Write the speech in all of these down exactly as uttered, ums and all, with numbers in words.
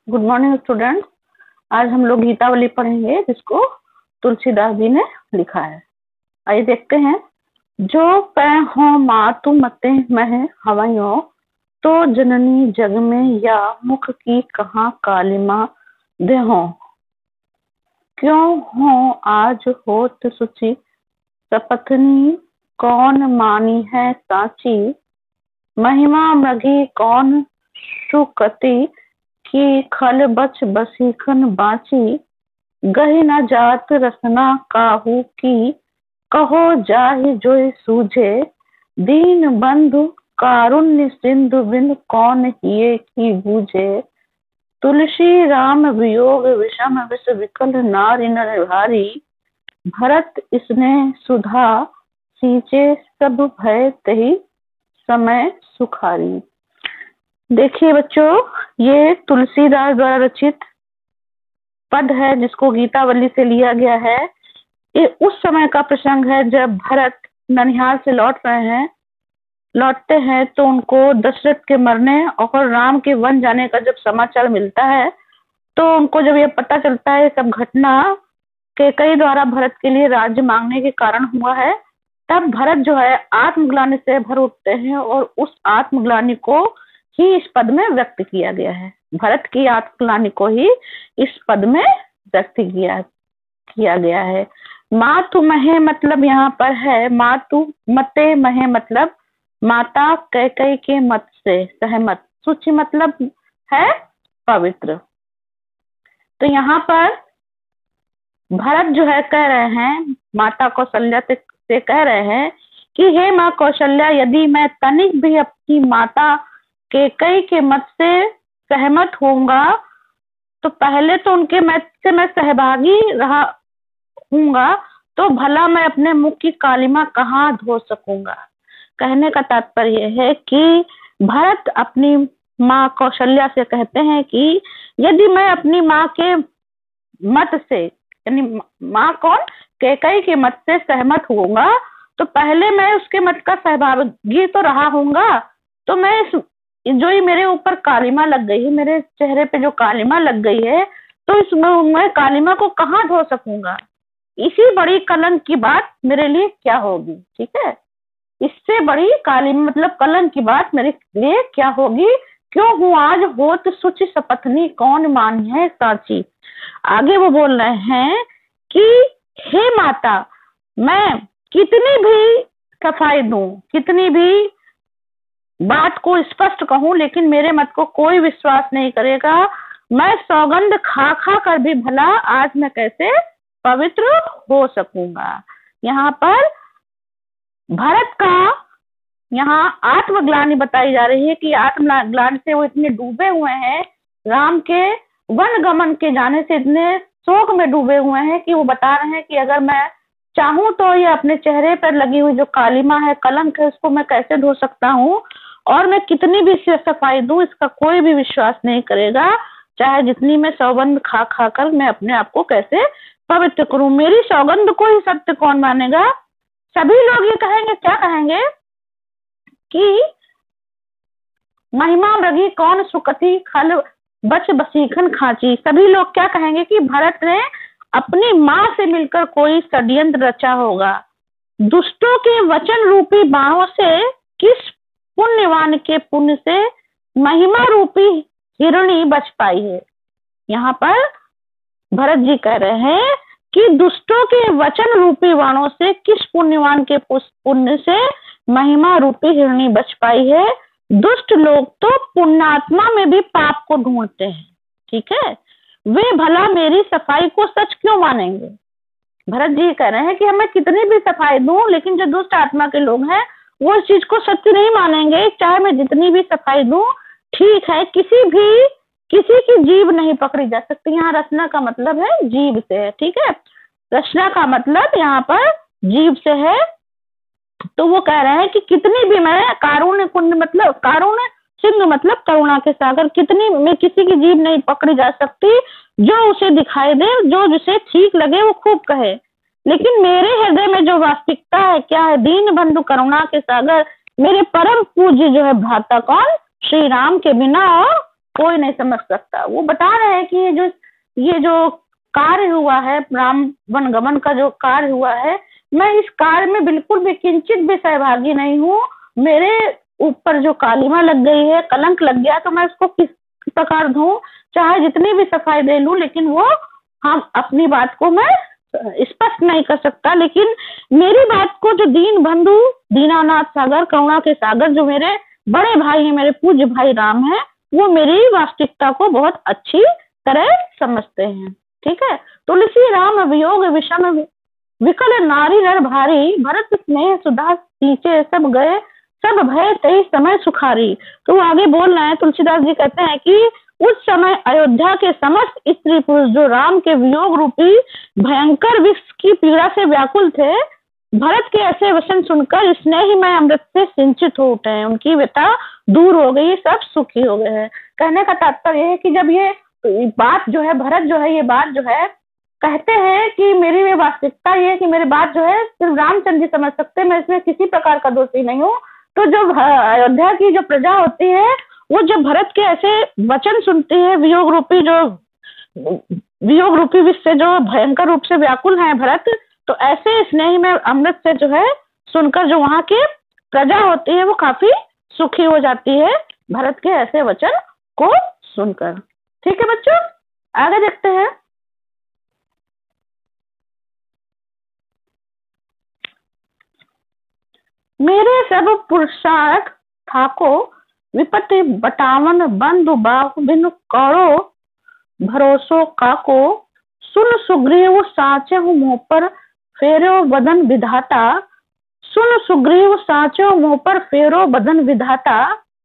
Good morning students. आज हम लोग गीतावली पढ़ेंगे जिसको तुलसीदास जी ने लिखा है। आइए देखते हैं। जो पै हो मातु मते मह हवयो, तो जननी जग में या मुख की कहाँ कालिमा देहो। क्यों हो आज होत सुचि सपत्नी, कौन मानी है साची। महिमा मृगी कौन सुकति, की खल बच बसीखन बाची। गही न जात रसना काहू की, कहो जाहि जोई सूझे। दीन बंधु कारुण्य सिंधु बिन, कौन हिये की बूझे। तुलसी राम वियोग विषम विष विकल, नारी नर भारी। भरत स्नेह सुधा सींचे, सब भय तही समय सुखारी। देखिए बच्चों, ये तुलसीदास द्वारा रचित पद है जिसको गीतावली से लिया गया है। ये उस समय का प्रसंग है जब भरत ननिहाल से लौट रहे हैं। लौटते हैं तो उनको दशरथ के मरने और राम के वन जाने का जब समाचार मिलता है, तो उनको जब ये पता चलता है सब घटना कैकेयी द्वारा भरत के लिए राज्य मांगने के कारण हुआ है, तब भरत जो है आत्मग्लानि से भर उठते हैं और उस आत्मग्लानि को ही इस पद में व्यक्त किया गया है। भरत की आत्मग्लानि को ही इस पद में व्यक्त किया किया गया है। मातु महे मतलब यहाँ पर है मातु मते महे मतलब माता कैकेयी के मत से सहमत। सूची मतलब है पवित्र। तो यहाँ पर भरत जो है कह रहे हैं, माता कौशल्या से कह रहे हैं कि हे माँ कौशल्या, यदि मैं तनिक भी अपनी माता कैकेयी के मत से सहमत होऊंगा तो पहले तो उनके मत से मैं सहभागी रहा हूँगा, तो भला मैं अपने मुख की कालिमा कहाँ धो सकूंगा। कहने का तात्पर्य है कि भरत अपनी माँ कौशल्या से कहते हैं कि यदि मैं अपनी माँ के मत से, यानी माँ कौन, कैकेयी के मत से सहमत होऊंगा, तो पहले मैं उसके मत का सहभागी तो रहा हूँगा, तो मैं इस जो ही मेरे ऊपर कालिमा लग गई है, मेरे चेहरे पे जो कालिमा लग गई है, तो इसमें मैं कालिमा को कहाँ धो सकूंगा। इसी बड़ी कलंक की बात मेरे लिए क्या होगी। ठीक है, इससे बड़ी कालिमा मतलब कलंक की बात मेरे लिए क्या होगी। क्यों हूँ आज होत सुचि सपत्नी, कौन मानी है साची। आगे वो बोल रहे हैं कि हे माता, मैं कितनी भी सफाई दूं, कितनी भी बात को स्पष्ट कहूं, लेकिन मेरे मत को कोई विश्वास नहीं करेगा। मैं सौगंध खा खा कर भी भला आज मैं कैसे पवित्र हो सकूंगा। यहाँ पर भरत का यहाँ आत्मग्लानि बताई जा रही है कि आत्मग्लानि से वो इतने डूबे हुए हैं, राम के वन गमन के जाने से इतने शोक में डूबे हुए हैं कि वो बता रहे हैं कि अगर मैं चाहूं तो ये अपने चेहरे पर लगी हुई जो कालिमा है, कलंक है, उसको मैं कैसे धो सकता हूँ, और मैं कितनी भी सफाई दूं इसका कोई भी विश्वास नहीं करेगा। चाहे जितनी मैं सौगंध खा खा कर मैं अपने आप को कैसे पवित्र करूं, मेरी सौगंध को ही सत्य कौन मानेगा। सभी लोग ये कहेंगे, क्या कहेंगे कि महिमा मृगी कौन सुकति, खल बच बसीखन खाची। सभी लोग क्या कहेंगे कि भरत ने अपनी माँ से मिलकर कोई षड्यंत्र रचा होगा। दुष्टों के वचन रूपी बाणों से किस पुण्यवान के पुण्य से महिमा रूपी हिरणी बच पाई है। यहाँ पर भरत जी कह रहे हैं कि दुष्टों के वचन रूपी बाणों से किस पुण्यवान के पुण्य से महिमा रूपी हिरणी बच पाई है। दुष्ट लोग तो पुण्यात्मा में भी पाप को ढूंढते हैं। ठीक है, वे भला मेरी सफाई को सच क्यों मानेंगे। भरत जी कह रहे हैं कि हमें कितनी भी सफाई दूं, लेकिन जो दुष्ट आत्मा के लोग हैं वो इस चीज को सत्य नहीं मानेंगे। चाहे मैं जितनी भी सफाई दूं, ठीक है, किसी भी किसी की जीभ नहीं पकड़ी जा सकती। यहाँ रचना का मतलब है जीभ से है। ठीक है, रचना का मतलब यहाँ पर जीभ से है। तो वो कह रहे हैं कि कितनी भी मैं कारुण्य कुंड मतलब कारुण्य सिंधु मतलब करुणा के सागर, कितनी में किसी की जीभ नहीं पकड़ी जा सकती। जो उसे दिखाई दे, जो जिसे ठीक लगे वो खूब कहे, लेकिन मेरे हृदय में जो वास्तविकता है क्या है। दीन बंधु करुणा के सागर, मेरे परम पूज्य जो है भ्राता कौन, श्री राम के बिना और कोई नहीं समझ सकता। वो बता रहे हैं कि ये जो ये जो कार्य हुआ है, राम वनगमन का जो कार्य हुआ है, मैं इस कार्य में बिल्कुल भी किंचित भी सहभागी नहीं हूँ। मेरे ऊपर जो कालिमा लग गई है, कलंक लग गया, तो मैं उसको किस प्रकार धोऊं, चाहे जितनी भी सफाई दे लूं, लेकिन वो हम अपनी बात को मैं स्पष्ट नहीं कर सकता। लेकिन मेरी बात को जो दीन बंधु, दीनानाथ सागर, करुणा के सागर, जो मेरे बड़े भाई हैं, मेरे पूज्य भाई राम है, वो मेरी वास्तविकता को बहुत अच्छी तरह समझते हैं। ठीक है। तुलसी राम वियोग विषम विकल नारी नर भारी, भरत स्नेह सुधा सींचे सब गए, सब भय तई समय सुखारी। तो आगे बोल रहे हैं, तुलसीदास जी कहते हैं कि उस समय अयोध्या के समस्त स्त्री पुरुष जो राम के वियोग रूपी भयंकर विष की पीड़ा से व्याकुल थे, भरत के ऐसे वचन सुनकर स्नेहमय अमृत से सिंचित हो उठे हैं। उनकी व्यथा दूर हो गई, सब सुखी हो गए हैं। कहने का तात्पर्य है कि जब ये बात जो है, भरत जो है, ये बात जो है कहते हैं कि मेरी ये वास्तविकता ये है कि मेरी बात जो है सिर्फ रामचंद्र जी समझ सकते हैं, मैं इसमें किसी प्रकार का दोषी नहीं हूँ। तो जो अयोध्या की जो प्रजा होती है, वो जब भरत के ऐसे वचन सुनती है, वियोग रूपी जो वियोग रूपी विष से जो भयंकर रूप से व्याकुल है भरत, तो ऐसे स्नेह में अमृत से जो है सुनकर जो वहां की प्रजा होती है वो काफी सुखी हो जाती है भरत के ऐसे वचन को सुनकर। ठीक है बच्चों, आगे देखते हैं। मेरे सब पुरुषार्थ ठाको, विपत्ति बटावन बंधु बाहु बिनु कौड़ो भरोसो काको, सुन सुग्रीव साचे मुँह पर फेरो बदन विधाता, सुन सुग्रीव साचो मुँह पर फेरो बदन विधाता,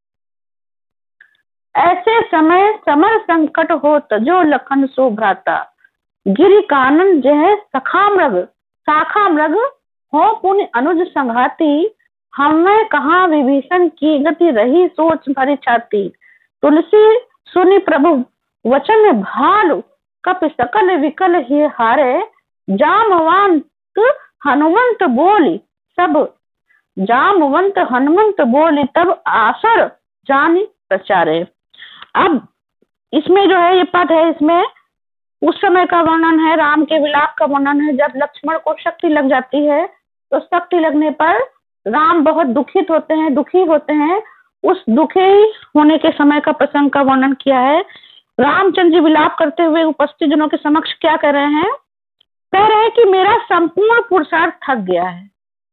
ऐसे समय समर संकट होत जो लखन सो भ्राता, गिरि कानन जह सखा मृग शाखा मृग हो पुण्य अनुज संघाती, हमें कहाँ विभीषण की गति रही सोच भरी छाती, तुलसी सुनि प्रभु वचन भालु कपि सकल विकल ही हारे, जामवंत हनुमंत बोली सब जामवंत हनुमंत बोली तब आसर जानी प्रचारे। अब इसमें जो है ये पद है, इसमें उस समय का वर्णन है, राम के विलाप का वर्णन है। जब लक्ष्मण को शक्ति लग जाती है तो शक्ति लगने पर राम बहुत दुखित होते हैं, दुखी होते हैं। उस दुखी होने के समय का प्रसंग का वर्णन किया है। रामचंद्र जी विलाप करते हुए उपस्थित जनों के समक्ष क्या कह रहे हैं? कह रहे हैं कि मेरा संपूर्ण पुरुषार्थ थक गया है।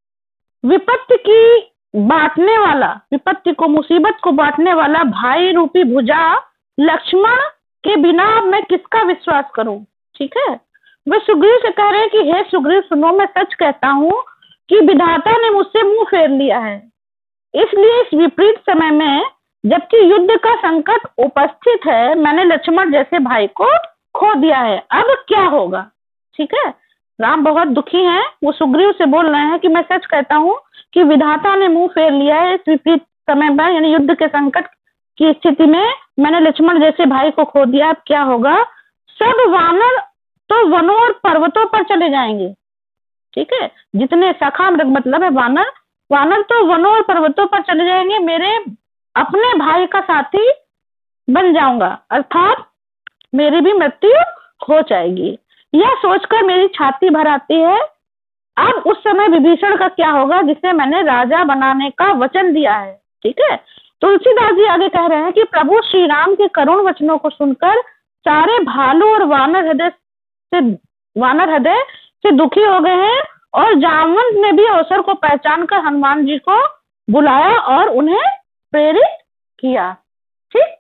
विपत्ति की बांटने वाला, विपत्ति को, मुसीबत को बांटने वाला भाई रूपी भुजा लक्ष्मण के बिना मैं किसका विश्वास करूं? ठीक है। वे सुग्रीव से कह रहे हैं कि हे सुग्रीव सुनो, मैं सच कहता हूं कि विधाता ने मुझसे मुंह फेर लिया है। इसलिए इस विपरीत समय में, जबकि युद्ध का संकट उपस्थित है, मैंने लक्ष्मण जैसे भाई को खो दिया है। अब क्या होगा? ठीक है। राम बहुत दुखी हैं। वो सुग्रीव से बोल रहे हैं कि मैं सच कहता हूं कि विधाता ने मुंह फेर लिया है। इस विपरीत समय में, यानी युद्ध के संकट की स्थिति में, मैंने लक्ष्मण जैसे भाई को खो दिया। अब क्या होगा? सब वानर तो वनों और पर्वतों पर चले जाएंगे। ठीक है। जितने सखा मृग मतलब है वानर, वानर तो वनों और पर्वतों पर चले जाएंगे। मेरे अपने भाई का साथी बन जाऊंगा, अर्थात मेरी भी मृत्यु हो जाएगी। यह सोचकर मेरी छाती भर आती है। अब उस समय विभीषण का क्या होगा, जिसे मैंने राजा बनाने का वचन दिया है। ठीक है। तुलसीदास जी आगे कह रहे हैं कि प्रभु श्री राम के करुण वचनों को सुनकर सारे भालू और वानर हृदय से वानर हृदय से दुखी हो गए हैं, और जामवंत ने भी अवसर को पहचान कर हनुमान जी को बुलाया और उन्हें प्रेरित किया। ठीक,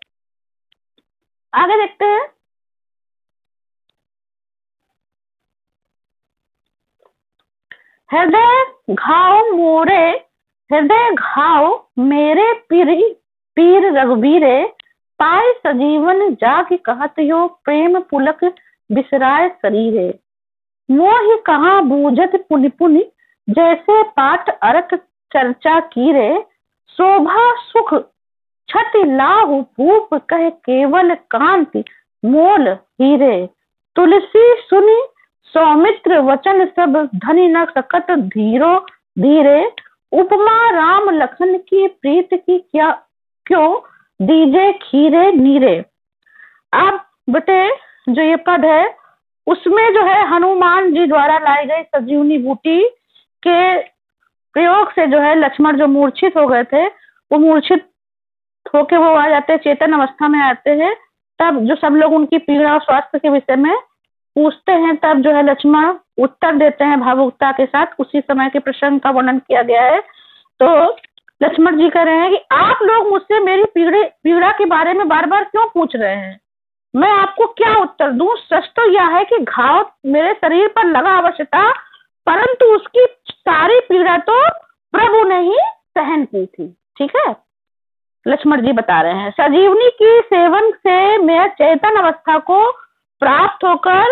आगे देखते हैं। हृदय घाव मोरे हृदय घाव मेरे पीर पीर रघुबीरे, पाए सजीवन जाके कहत यो प्रेम पुलक बिसराय शरीरे, मोहि कहाँ बूझत पुनि पुनि जैसे पाठ अर्थ चर्चा कीरे, शोभा सुख छति लाहु भूप कहे केवल कांति मोल हीरे, तुलसी सुनी सौमित्र वचन सब धनी न सकत धीरो धीरे, उपमा राम लखन की प्रीत की क्या क्यों दीजे खीरे नीरे। अब बेटे जो ये पद है उसमें जो है हनुमान जी द्वारा लाई गई संजीवनी बूटी के प्रयोग से जो है लक्ष्मण जो मूर्छित हो गए थे वो मूर्छित होके वो आ जाते हैं, चेतन अवस्था में आते हैं। तब जो सब लोग उनकी पीड़ा और स्वास्थ्य के विषय में पूछते हैं तब जो है लक्ष्मण उत्तर देते हैं भावुकता के साथ। उसी समय के प्रसंग का वर्णन किया गया है। तो लक्ष्मण जी कह रहे हैं कि आप लोग मुझसे मेरी पीड़े पीड़ा के बारे में बार बार क्यों पूछ रहे हैं, मैं आपको क्या उत्तर दूं। सच तो यह है कि घाव मेरे शरीर पर लगा अवश्य था, परंतु उसकी सारी पीड़ा तो प्रभु ने ही सहन की थी। ठीक है, लक्ष्मण जी बता रहे हैं संजीवनी की सेवन से मैं चेतन अवस्था को प्राप्त होकर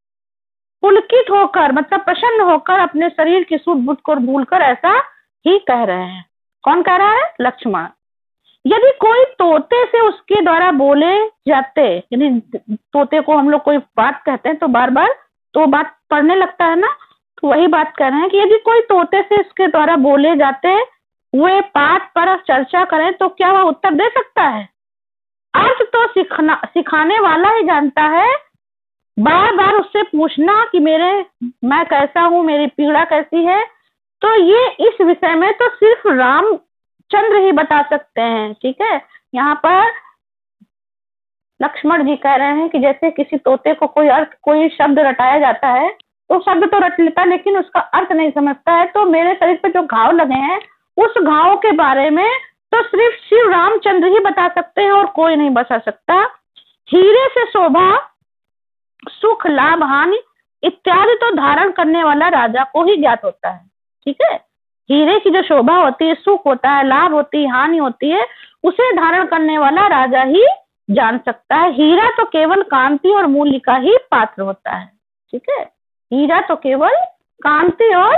पुलकित होकर मतलब प्रसन्न होकर अपने शरीर की सुध बुद्ध को भूलकर ऐसा ही कह रहे हैं। कौन कह रहा है? लक्ष्मण। यदि कोई तोते से उसके द्वारा बोले जाते, यानी तोते को हम लोग कोई बात कहते हैं तो बार बार तो बात पढ़ने लगता है ना, तो वही बात कह रहे हैं कि यदि कोई तोते से इसके द्वारा बोले जाते वे पाठ पर चर्चा करें तो क्या वह उत्तर दे सकता है? अर्थ तो सिखना सिखाने वाला ही जानता है। बार बार उससे पूछना कि मेरे मैं कैसा हूँ, मेरी पीड़ा कैसी है, तो ये इस विषय में तो सिर्फ रामचंद्र ही बता सकते हैं। ठीक है, यहाँ पर लक्ष्मण जी कह रहे हैं कि जैसे किसी तोते को कोई अर्थ कोई शब्द रटाया जाता है तो शब्द तो रट लेता लेकिन उसका अर्थ नहीं समझता है। तो मेरे शरीर पे जो घाव लगे हैं उस घाव के बारे में तो सिर्फ शिव रामचंद्र ही बता सकते हैं और कोई नहीं बता सकता। हीरे से शोभा सुख लाभ हानि इत्यादि तो धारण करने वाला राजा को ही ज्ञात होता है। ठीक है, हीरे की जो शोभा होती है, सुख होता है, लाभ होती है, हानि होती है, उसे धारण करने वाला राजा ही जान सकता है। हीरा तो केवल कांति और मूल्य का ही पात्र होता है। ठीक है, हीरा तो केवल कांति और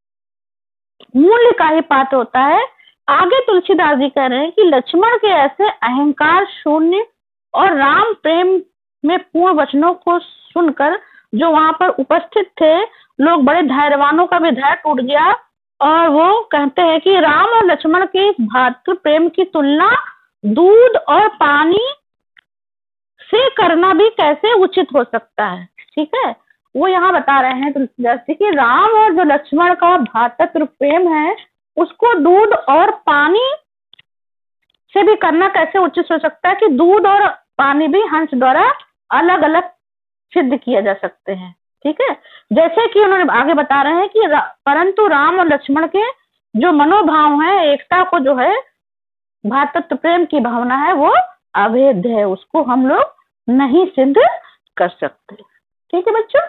मूल्य का ही पात्र होता है। आगे तुलसीदास जी कह रहे हैं कि लक्ष्मण के ऐसे अहंकार शून्य और राम प्रेम में पूर्ण वचनों को सुनकर जो वहां पर उपस्थित थे लोग, बड़े धैर्यवानों का भी धैर्य टूट गया और वो कहते हैं कि राम और लक्ष्मण के भातृ प्रेम की तुलना दूध और पानी से करना भी कैसे उचित हो सकता है। ठीक है, वो यहाँ बता रहे हैं तुलसीदास जी कि राम और जो लक्ष्मण का भातृ प्रेम है उसको दूध और पानी से भी करना कैसे उचित हो सकता है कि दूध और पानी भी हंस द्वारा अलग अलग सिद्ध किया जा सकते हैं। ठीक है, जैसे कि उन्होंने आगे बता रहे हैं कि रा, परंतु राम और लक्ष्मण के जो मनोभाव है, एकता को जो है भातृत्व प्रेम की भावना है वो अभेद्य है, उसको हम लोग नहीं सिद्ध कर सकते। ठीक है बच्चों।